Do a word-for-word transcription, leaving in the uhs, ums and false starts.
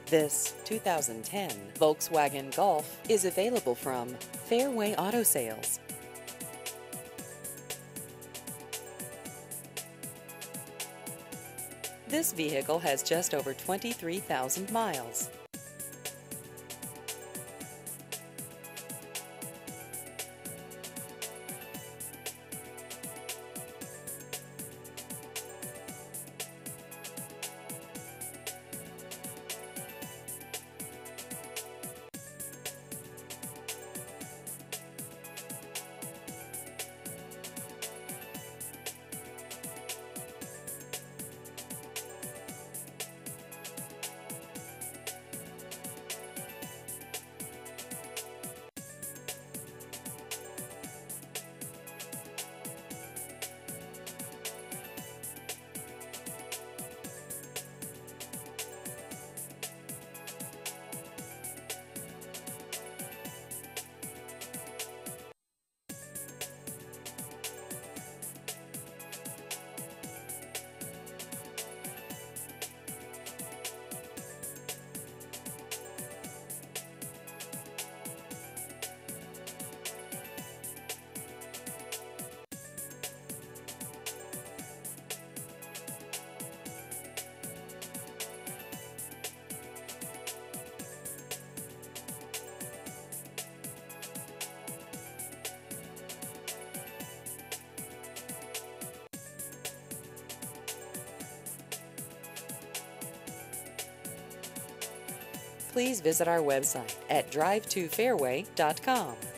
This two thousand ten Volkswagen Golf is available from Fairway Auto Sales. This vehicle has just over twenty-three thousand miles. Please visit our website at drive to fairway dot com.